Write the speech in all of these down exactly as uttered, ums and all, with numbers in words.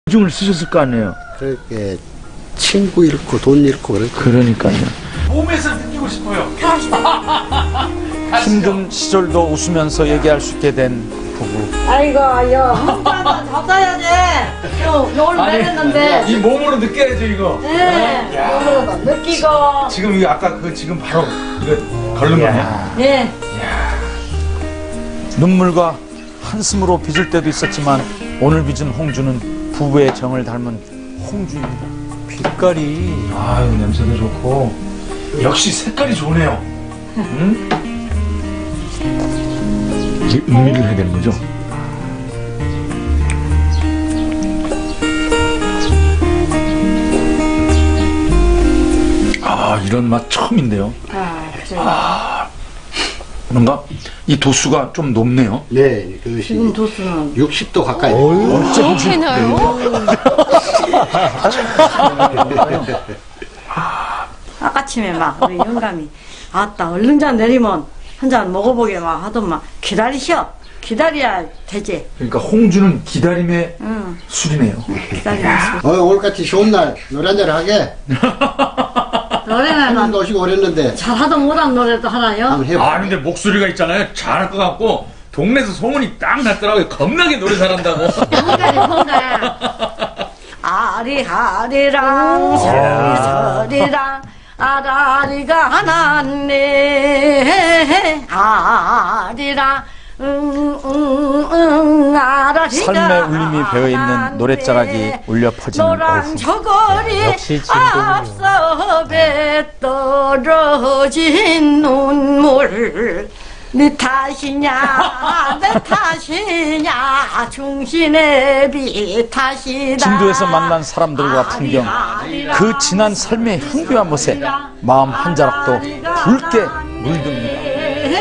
이중을 쓰셨을 거 아니에요? 그렇게 친구 잃고 돈 잃고 그렇게. 그러니까요. 몸에서 느끼고 싶어요. 힘든 시절도 웃으면서 얘기할 수 있게 된 부부. 아이고, 여, 한잔 더 써야지. 요, 요걸 내렸는데. 이 몸으로 느껴야죠, 이거. 네, 몸으로도 느끼고. 지금 이거 아까 그 지금 바로 이거 걸른 거냐? 예. 눈물과 한숨으로 빚을 때도 있었지만 오늘 빚은 홍주는 부부의 정을 닮은 홍주입니다. 빛깔이 아유 냄새도 좋고 역시 색깔이 좋네요. 응? 이게 음미를 해야 되는 거죠? 아 이런 맛 처음인데요. 아, 아, 뭔가 이 도수가 좀 높네요. 네, 그것이 지금 도수는. 육십 도 가까이. 그렇게 나요? 아까침에 막 우리 영감이 아따 얼른 잔 내리면 한 잔 먹어보게 막 하더만 기다리셔. 기다려야 되지. 그러니까 홍주는 기다림의 응, 술이네요. 기다리면서. 어, 오늘같이 좋은 날 노래 한잔 하게. 노래는 한번도 오시고 오랬는데 잘하도 못한 노래도 하나요? 한번 해봐. 아 근데 목소리가 있잖아요. 잘할 것 같고 동네에서 소문이 딱 났더라고요. 겁나게 노래 잘한다고. 뭔가리 뭔가 아리하리랑 서리서리랑 아라리가 하나네 아리랑 응응응 아라리가 삶의 울림이 배어있는 노랫자락이 울려 퍼지는 노란 오후. 저고리 역시 진동이요. 앞서 배 떨어진 눈물 네 탓이냐 내 탓이냐 충신의 비 탓이다. 진도에서 만난 사람들과 풍경, 그 지난 삶의 흥겨운 멋에 마음 한 자락도 붉게 물듭니다.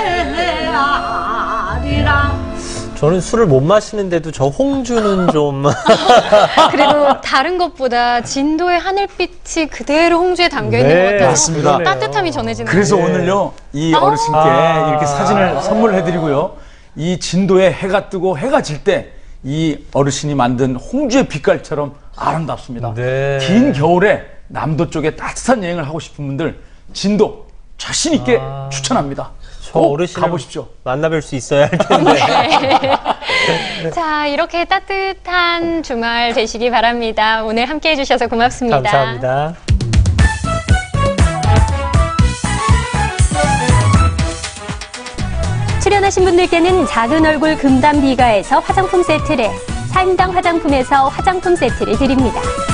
저는 술을 못 마시는데도 저 홍주는 좀 그래도 다른 것보다 진도의 하늘빛이 그대로 홍주에 담겨 있는 네, 것 같아서 맞습니다. 따뜻함이 전해지는 그래서 것 같아요. 오늘요 이 아. 어르신께 아. 이렇게 사진을 선물해드리고요, 이 진도에 해가 뜨고 해가 질 때 이 어르신이 만든 홍주의 빛깔처럼 아름답습니다. 네. 긴 겨울에 남도 쪽에 따뜻한 여행을 하고 싶은 분들 진도 자신 있게 아. 추천합니다. 저 꼭 어르신을 가보십시오. 만나뵐 수 있어야 할 텐데. 자, 이렇게 따뜻한 주말 되시기 바랍니다. 오늘 함께 해주셔서 고맙습니다. 감사합니다. 출연하신 분들께는 작은 얼굴 금담 비가에서 화장품 세트를, 사인당 화장품에서 화장품 세트를 드립니다.